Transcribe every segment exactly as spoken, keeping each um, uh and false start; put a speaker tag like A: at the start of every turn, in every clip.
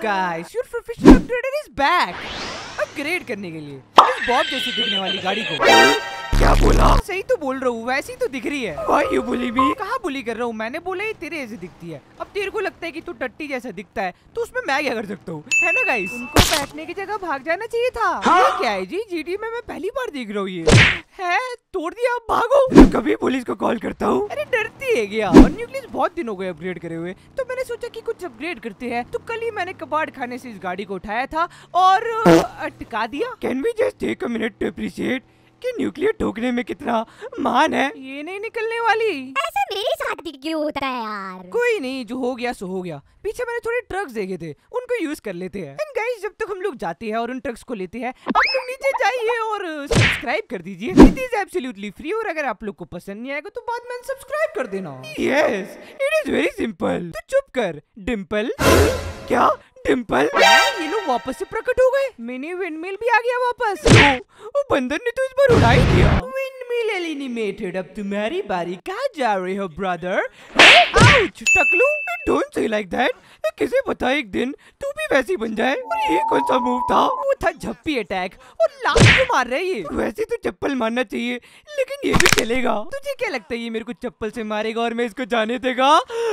A: guys, your professional upgrader is back. Upgrade करने के लिए इस बॉब जैसी दिखने वाली गाड़ी को।
B: क्या बोला?
A: सही तो बोल रहा हूँ, वैसी तो दिख रही है।
B: Why you bully me?
A: कहाँ बुली कर रहा हूँ, मैंने बोला ही तेरे जैसी दिखती है। अब तेरे को लगता है कि तू टट्टी जैसा दिखता है, तो उसमें मैं क्या कर सकता हूँ, है ना गाइस? उनको बैठने की जगह भाग जाना चाहिए था। हाँ? ये क्या है जी? जीटी में मैं पहली बार देख रहा हूँ ये। है तोड़ दिया, भागो।
B: कभी पुलिस को कॉल करता हूँ।
A: अरे डरती है क्या? और न्यूक्लियस बहुत दिन हो गए अपग्रेड करे हुए, तो मैंने सोचा कि कुछ अपग्रेड करते हैं। तो कल ही मैंने कबाड़ खाने से इस गाड़ी को उठाया था और अटका दिया।
B: Can we just take a minute to appreciate कि न्यूक्लियर ठोकने में कितना महान है?
A: ये नहीं निकलने वाली।
C: ऐसा मेरे साथ भी क्यों होता है यार?
A: कोई नहीं, जो हो गया सो हो गया। पीछे मैंने थोड़े ट्रक्स देखे थे, उनको यूज कर लेते हैं। एंड गाइस, जब तक हम लोग जाते हैं और उन ट्रक्स को लेते हैं, आप लोग नीचे जाइए और सब्सक्राइब कर दीजिए। इट इज एब्सोल्युटली फ्री, और अगर आप लोग को पसंद नहीं आएगा तो बाद में सब्सक्राइब कर देना।
B: Yes, it is very simple.
A: तो चुप कर डिम्पल।
B: क्या डिम्पल?
A: ये लोग वापस से प्रकट हो गए। मिनी विंडमिल भी आ गया वापस।
B: तो, वो बंदर ने तो इस बार उड़ा ही दिया।
A: विंडमिल एलिमिनेटेड, अब तुम्हारी बारी। कहाँ जा रहे हो ब्रदर? आउच टकलू,
B: Don't say like that. किसे पता एक दिन तू भी वैसी बन जाए। और ये कौन सा मूव था?
A: वो था झप्पी अटैक, और लास्ट को मार रहे ये।
B: वैसे तो चप्पल मारना चाहिए, लेकिन ये भी चलेगा।
A: तुझे क्या लगता है ये मेरे को चप्पल से मारेगा और मैं इसको जाने देगा?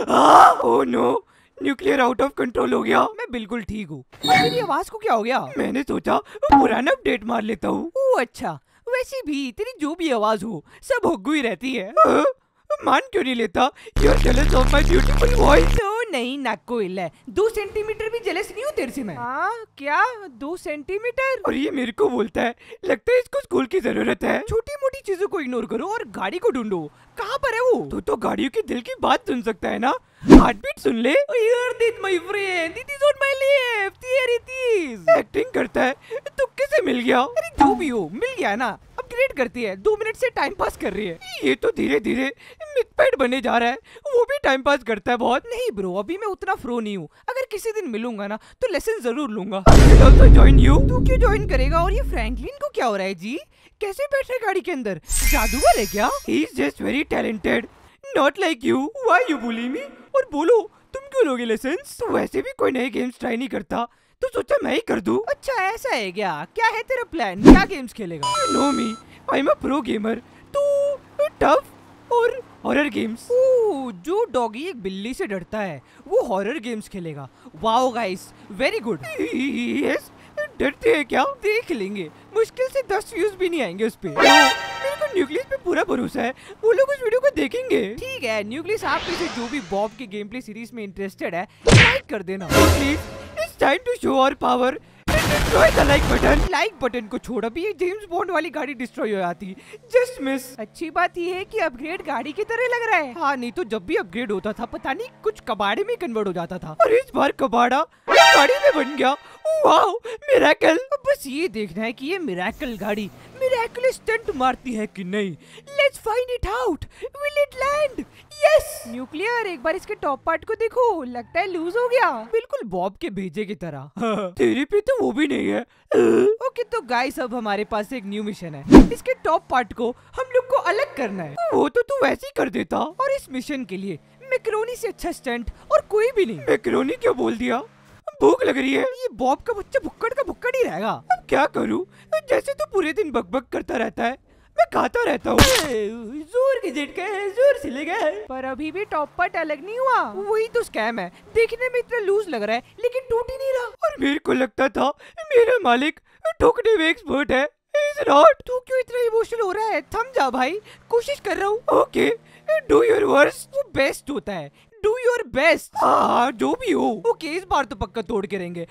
B: Oh no, nuclear out of control हो गया।
A: मैं बिल्कुल ठीक हूँ। तेरी आवाज को क्या हो गया?
B: मैंने सोचा पुराना अपडेट मार लेता हूँ।
A: ओह अच्छा, वैसे भी तेरी जो भी आवाज हो सब होगू ही रहती है।
B: आ, मान क्यों नहीं लेता? You're jealous of my beautiful voice.
A: तो नहीं नाको इल्ला है, दो सेंटीमीटर भी जेलस नहीं हूँ तेरे से मैं। हाँ क्या, दो सेंटीमीटर?
B: और ये मेरे को बोलता है, लगता है इसको स्कूल की जरूरत है।
A: छोटी मोटी चीजों को इग्नोर करो और गाड़ी को ढूंढो। कहाँ पर है वो?
B: तो तो गाड़ियों के दिल की बात सुन सकता है ना? हार्ट बीट सुन ले।
A: My friend, it is on my left. Here it is.
B: Acting करता है, तुक्के से मिल गया।
A: अरे जो भी हो, मिल गया ना। अपग्रेड करती है, दो मिनट से टाइम पास कर रही है।
B: ये तो धीरे धीरे मिथपेट बने जा रहा है। वो भी टाइम पास करता है बहुत।
A: नहीं ब्रो, अभी मैं उतना फ्रो नहीं हूँ। अगर किसी दिन मिलूंगा ना तो लेसन जरूर लूंगा।
B: also join you.
A: तू क्यों ज्वाइन करेगा? और ये फ्रैंकलिन को क्या हो रहा है जी? कैसे बैठ रहे गाड़ी के अंदर? जादूगर है क्या?
B: He is just very talented, not like you. Why you bully me? और बोलो, तुम क्यों लोगे लेसन्स? तो वैसे भी कोई नए गेम्स ट्राई नहीं करता, तो सोचा मैं ही कर दूं।
A: अच्छा ऐसा है क्या? क्या है तेरा प्लान? क्या गेम्स खेलेगा?
B: You know me, I'm a pro gamer. तो टफ और हॉरर गेम्स।
A: ओह, जो डॉगी एक बिल्ली से डरता है वो हॉरर गेम्स खेलेगा। Wow guys, very good.
B: Yes, डरते हैं क्या?
A: देख लेंगे, मुश्किल से दस व्यूज भी नहीं आएंगे उस पे।
B: मेरे को न्यूक्लियस पे पूरा भरोसा है, वो लोग उस वीडियो को देखेंगे।
A: ठीक है न्यूक्लियस, आप में से जो भी बॉब की गेम प्ले सीरीज में इंटरेस्टेड है लाइक कर देना
B: please, it's time to show our power. Destroy the like button.
A: Like button को छोड़, अभी ये जेम्स बॉन्ड वाली गाड़ी डिस्ट्रॉय हो जाती।
B: Just miss.
A: अच्छी बात ये है कि अपग्रेड गाड़ी की तरह लग रहा है। हाँ नहीं तो जब भी अपग्रेड होता था पता नहीं कुछ कबाड़े में कन्वर्ट हो जाता था।
B: और इस बार कबाड़ा गाड़ी में बन गया। Wow, miracle.
A: अब बस ये देखना है कि ये मिरेकल गाड़ी मिरेकल स्टंट मारती है कि नहीं। Let's find it out. Will it land? Yes. Nuclear, एक बार इसके टॉप पार्ट को देखो, लगता है लूज हो गया, बिल्कुल बॉब के भेजे की तरह।
B: तेरे पे तो वो भी नहीं है।
A: ओके तो गाइस, अब हमारे पास एक न्यू मिशन है। इसके टॉप पार्ट को हम लोग को अलग करना है।
B: वो तो तू वैसे ही कर देता।
A: और इस मिशन के लिए मैकरोनी से अच्छा स्टंट और कोई भी नहीं।
B: मैकरोनी क्यों बोल दिया? भूख लग रही है।
A: ये बॉब का बच्चा भुक्कड़ का भुक्कड़ ही रहेगा।
B: अब क्या करूं? जैसे तो पूरे दिन बकबक करता रहता है, मैं खाता रहता हूँ।
A: जोर के झटके जोर से लगा है। पर अभी भी टॉप पार्ट अलग नहीं हुआ। वही तो स्कैम है, देखने में इतना लूज लग रहा है लेकिन टूट ही नहीं रहा।
B: और मेरे को लगता था मेरा मालिक ठोकने में एक्सपर्ट है। He's not.
A: तू क्यों इतना इमोशनल हो रहा है? थम जा भाई, कोशिश कर रहा हूँ।
B: Okay, do your worst.
A: वो बेस्ट होता है, डू योर बेस्ट।
B: हाँ जो भी हो।
A: ओके इस बार तो पक्का तोड़ के रहेंगे।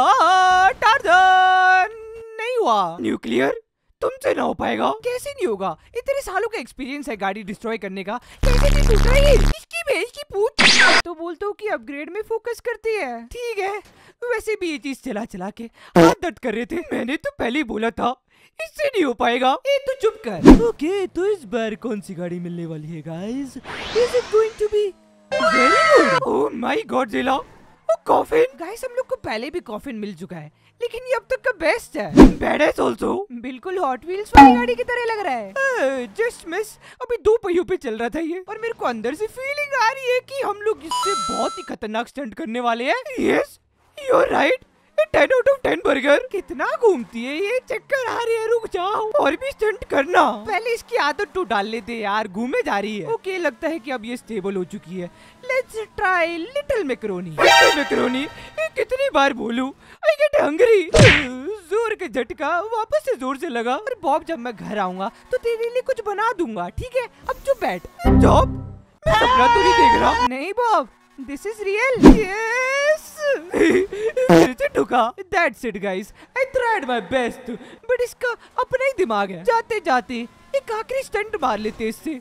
A: टार्जन, नहीं हुआ।
B: न्यूक्लियर, तुमसे ना हो पाएगा।
A: कैसे नहीं होगा? इतने सालों का एक्सपीरियंस है गाड़ी डिस्ट्रॉय करने का, कैसे नहीं टूट रही है? इसकी भेज की पूछ। तो बोलते हो कि अपग्रेड में फोकस करती है। ठीक है, वैसे भी ये चीज चला चला के हाथ दर्द कर रहे थे।
B: मैंने तो पहले ही बोला था इससे नहीं हो पाएगा।
A: ए तो चुप कर। ओके तो इस बार कौन सी गाड़ी मिलने वाली है guys? Is it going to be very good?
B: Oh my god ज़िला, वो कॉफिन।
A: गाइस हम लोग को पहले भी कॉफिन मिल चुका है, लेकिन ये अब तक का बेस्ट है।
B: Badass also.
A: बिल्कुल हॉट व्हील्स वाली गाड़ी की तरह लग रहा है। जस्ट मिस, अभी दो पहियों पे चल रहा था ये, और मेरे को अंदर से फीलिंग आ रही है कि हम लोग इससे बहुत ही खतरनाक स्टंट करने वाले हैं।
B: Yes, you are right, ten out of ten burger. कितना घूमती है ये, चक्कर आ रही है, रुक जाओ और भी स्टंट करना।
A: पहले इसकी आदत तो डाल लेते यार, घूमे जा रही है। ओके, लगता है कि अब ये स्टेबल हो चुकी है। Let's try little macaroni.
B: Macaroni, कितनी बार बोलूं, आई गेट हंग्री।
A: जोर का झटका वापस से जोर से लगा। और बॉब, जब मैं घर आऊंगा तो तेरे लिए कुछ बना दूंगा, ठीक है? अब चुप बैठ।
B: जॉब, मैं सपना तो नहीं देख रहा।
A: नहीं Bob, this is real. Yes,
B: फिर से ठुका।
A: That's it guys, I tried my best, but इसका अपना ही दिमाग है। जाते जाते एक आखिरी स्टंट मार लेते इससे।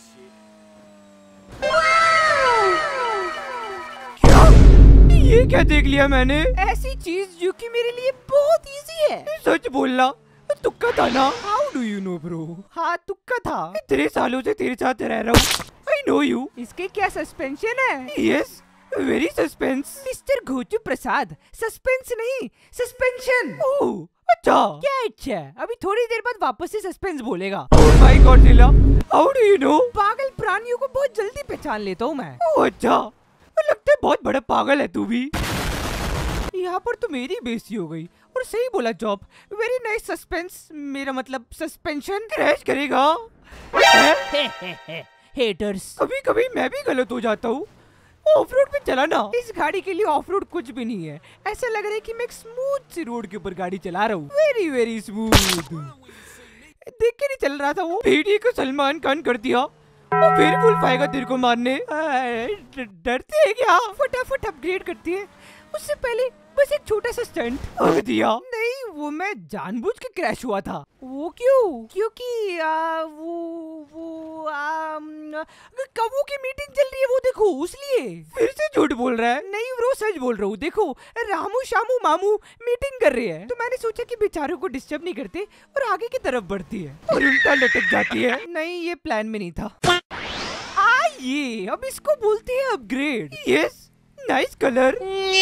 B: क्या? ये क्या देख लिया मैंने?
A: ऐसी चीज जो कि मेरे लिए बहुत इजी है।
B: सच बोलना, तुक्का था ना?
A: How do you know bro? हाँ, तुक्का था।
B: इतने सालों से तेरे साथ रह रहा हूँ, आई नो यू।
A: इसके क्या सस्पेंशन है?
B: Yes, very suspense.
A: Mister Ghotu Prasad, suspense नहीं, सस्पेंशन।
B: ओह, अच्छा।
A: क्या अच्छा? अभी थोड़ी देर बाद वापस से सस्पेंस बोलेगा।
B: ओह माय गॉड नीला, हाउ डू यू नो?
A: पागल प्राणियों को बहुत जल्दी पहचान लेता हूँ मैं।
B: ओह अच्छा, लगता है बहुत बड़ा पागल है तू भी।
A: यहाँ पर तो मेरी बेइज्जती हो गई। और सही बोला जॉब, वेरी नाइस सस्पेंस, मेरा मतलब सस्पेंशन।
B: क्रैश करेगा।
A: हेटर्स।
B: कभी कभी मैं भी गलत हो जाता हूँ। ऑफ रोड पे चलाना।
A: इस गाड़ी के लिए ऑफ रोड कुछ भी नहीं है। ऐसा लग रहा है कि मैं एक स्मूथ सी रोड के ऊपर गाड़ी चला रहा हूँ, वेरी वेरी स्मूथ। देख के नहीं चल रहा था वो।
B: भेड़िए को सलमान खान कर दिया, वो फिर फुल पाएगा तेरे को मारने।
A: डरते हैं क्या? फटाफट अपग्रेड करती है। उससे पहले बस एक छोटा सा स्टंट
B: कर दिया।
A: नहीं, वो मैं जानबूझ के क्रैश हुआ था। वो क्यों? क्योंकि आ, वो वो आ, कबू की मीटिंग चल रही है, वो देखो, उसलिए।
B: फिर से झूठ बोल रहा है।
A: नहीं ब्रो, सच बोल रहा हूँ। देखो, रामू शामू मामू मीटिंग कर रहे हैं, तो मैंने सोचा कि बेचारों को डिस्टर्ब नहीं करते और आगे की तरफ बढ़ती है
B: और उल्टा लटक जाती है।
A: नहीं, ये प्लान में नहीं था। आइए, अब इसको बोलते हैं upgrade.
B: Yes, nice colour.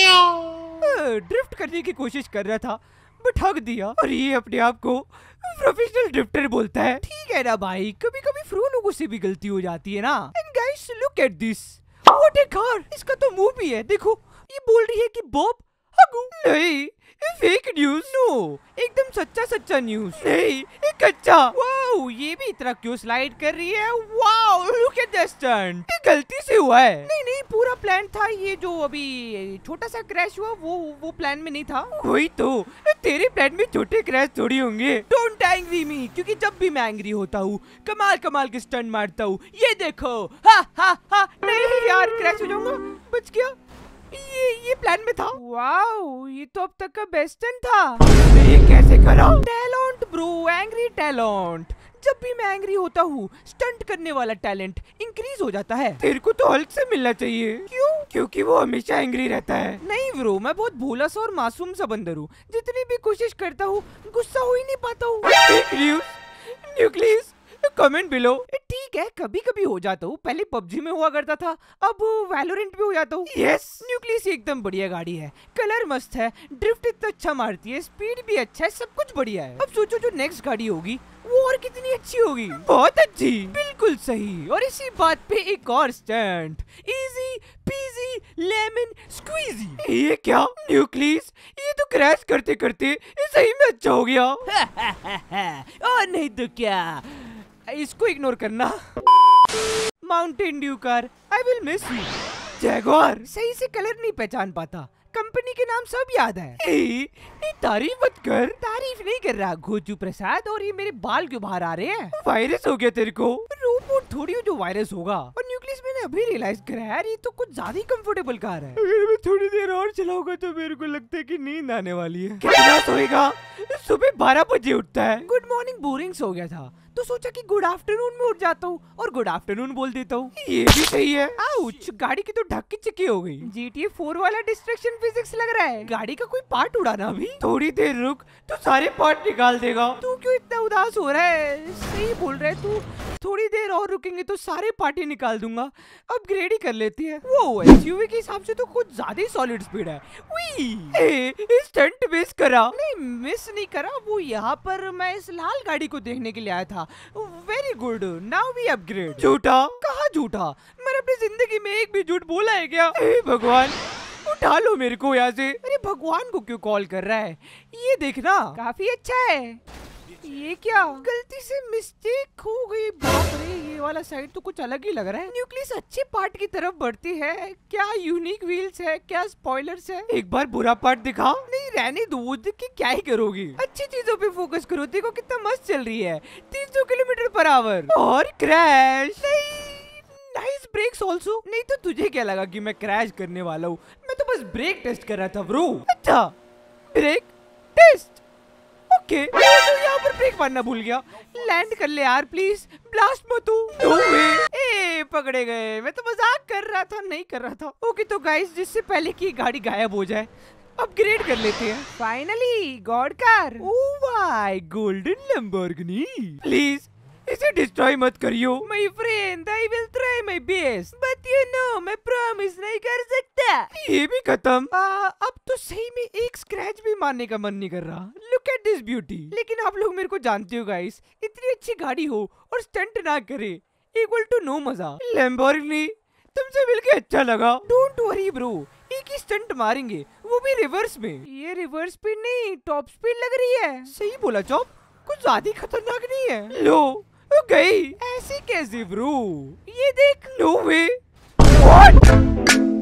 A: Drift करने की कोशिश कर रहा था, बट हक दिया।
B: और ये अपने आप को प्रोफेशनल ड्रिफ्टर बोलता है।
A: ठीक है ना भाई, कभी कभी फ्रू लोगों से भी गलती हो जाती है ना। And guys, look at this, what a car. इसका तो मुंह भी है, देखो। ये बोल रही है कि बॉब हगू।
B: नहीं, फेक न्यूज।
A: नो, एकदम सच्चा सच्चा न्यूज।
B: नहीं, एक अच्छा।
A: वाओ, ये भी इतना क्यों स्लाइड कर रही है? Wow, look at the stunt.
B: ये गलती से हुआ है।
A: नहीं नहीं, पूरा प्लान था। ये जो अभी छोटा सा क्रैश हुआ, वो वो प्लान में नहीं था।
B: वही तो, तेरे प्लान में छोटे क्रैश थोड़ी होंगे।
A: डोंट एंग्री मी, क्योंकि जब भी मैं एंग्री होता हूँ कमाल कमाल के स्टंट मारता हूँ। ये देखो, हा हा हा। नहीं यार, क्रैश हो जाऊंगा। बच गया। ये ये प्लान में था। वाओ, ये तो अब तक का बेस्ट स्टंट था।
B: ये कैसे करा?
A: Talent bro, angry talent. जब भी मैं एंग्री होता हूँ, स्टंट करने वाला टैलेंट इंक्रीज हो जाता है।
B: तेरे को तो हल्क से मिलना चाहिए।
A: क्यों?
B: क्योंकि वो हमेशा एंग्री रहता है।
A: नहीं ब्रो, मैं बहुत भोला सा और मासूम सा बंदर हूँ। जितनी भी कोशिश करता हूँ, गुस्सा हो ही नहीं पाता हूँ।
B: Fake news, nucleus, comment below.
A: ठीक है, कभी कभी हो जाता हूँ। पहले पबजी में हुआ करता था, अब वैलोरेंट में हो जाता हूँ।
B: यस,
A: न्यूक्लियस एकदम बढ़िया गाड़ी है, कलर मस्त है, ड्रिफ्ट इतना अच्छा मारती है, स्पीड भी अच्छा है, सब कुछ बढ़िया है। अब सोचो जो नेक्स्ट गाड़ी होगी वो और कितनी अच्छी होगी।
B: बहुत अच्छी।
A: बिल्कुल सही। और इसी बात पे एक और stunt, easy peasy lemon squeezy.
B: ये क्या न्यूक्लियस, ये तो क्रैश करते करते ये सही में अच्छा हो गया।
A: और नहीं तो क्या, इसको इग्नोर करना। Mountain dew car, I will miss you.
B: Jaguar,
A: सही से कलर नहीं पहचान पाता, कंपनी के नाम सब याद है।
B: ए, ए, तारीफ मत कर।
A: तारीफ नहीं कर रहा घोचू प्रसाद। और ये मेरे बाल क्यों बाहर आ रहे हैं?
B: वायरस हो गया तेरे को।
A: रोबोट थोड़ी हो जो वायरस होगा। और न्यूक्लियस मैंने अभी रियलाइज करा यार, ये तो कुछ ज्यादा ही कंफर्टेबल कार है।
B: अगर मैं थोड़ी देर और चलाऊंगा तो मेरे को लगता है कि नींद आने वाली है। कितना सोएगा? सुबह बारह बजे उठता है।
A: गुड मॉर्निंग बोरिंग हो गया था, तो सोचा कि गुड आफ्टरनून में उठ जाता हूँ और गुड आफ्टरनून बोल देता हूँ।
B: ये भी सही है।
A: आउच, गाड़ी की तो ढक्की चिक्की हो गई। जी टी ए फोर वाला डिस्ट्रैक्शन फिजिक्स लग रहा है। गाड़ी का कोई पार्ट उड़ाना अभी।
B: थोड़ी देर रुक तो सारे पार्ट निकाल देगा।
A: तू क्यों इतना उदास हो रहा है? सही बोल रहा है तू। थोड़ी देर और रुकेंगे तो सारे पार्ट ही निकाल दूंगा। अपग्रेड ही कर लेते हैं। वो एसयूवी के हिसाब से तो कुछ ज्यादा ही सॉलिड स्पीड है।
B: ए, स्टंट मिस करा।
A: नहीं मिस नहीं करा, वो यहाँ पर मैं इस लाल गाड़ी को देखने के लिए आया था। Very good, now we upgrade.
B: झूठा?
A: कहाँ झूठा? मैंने अपनी जिंदगी में एक भी झूठ बोला है क्या?
B: ए भगवान,
A: उठा लो मेरे को यहाँ से। अरे भगवान को क्यों कॉल कर रहा है? ये देखना काफी अच्छा है। ये क्या गलती से मिस्टेक हो गई? बाप रे, ये वाला साइड तो कुछ अलग ही लग रहा है। न्यूक्लियस अच्छे पार्ट की तरफ बढ़ती है। क्या यूनिक व्हील्स है, क्या स्पॉयलर्स है। एक बार बुरा पार्ट दिखा। नहीं रहने दो, वो देख के क्या ही करोगी। अच्छी चीजों पे फोकस करो। देखो कितना मस्त चल रही है, तीन सौ किलोमीटर पर आवर। और क्रैश नहीं। Nice brakes also. नहीं तो तुझे क्या लगा कि मैं क्रैश करने वाला हूँ? मैं तो बस ब्रेक टेस्ट कर रहा था ब्रो। अच्छा ब्रेक टेस्ट, ओके। मैं तो यहाँ पर ब्रेक मारना भूल गया। लैंड कर ले यार प्लीज, ब्लास्ट मत हो। नो वे। ए पकड़े गए। मैं तो मजाक कर रहा था, नहीं कर रहा था। ओके तो गाइस, जिससे पहले कि गाड़ी गायब हो जाए अपग्रेड कर लेते हैं। Finally god car. Oh my golden Lamborghini. Please इसे डिस्ट्रॉय मत करियो my friend. I will try my best but you know मैं प्रॉमिस नहीं कर सकता। ये भी खत्म। आ, अब तो सही में एक स्क्रैच भी मारने का मन नहीं कर रहा। Look at this beauty. लेकिन आप लोग मेरे को जानते हो गाइस, इतनी अच्छी गाड़ी हो और स्टंट ना करे, इक्वल टू नो मजा। लैम्बोर्गिनी तुमसे मिलके अच्छा लगा। डोंट वरी ब्रो, एक ही स्टंट मारेंगे, वो भी रिवर्स में। ये रिवर्स स्पीड नहीं, टॉप स्पीड लग रही है। सही बोला चॉप, कुछ ज्यादा खतरनाक नहीं है। लो गई। ऐसे कैसे ब्रो? ये देख। No way. व्हाट?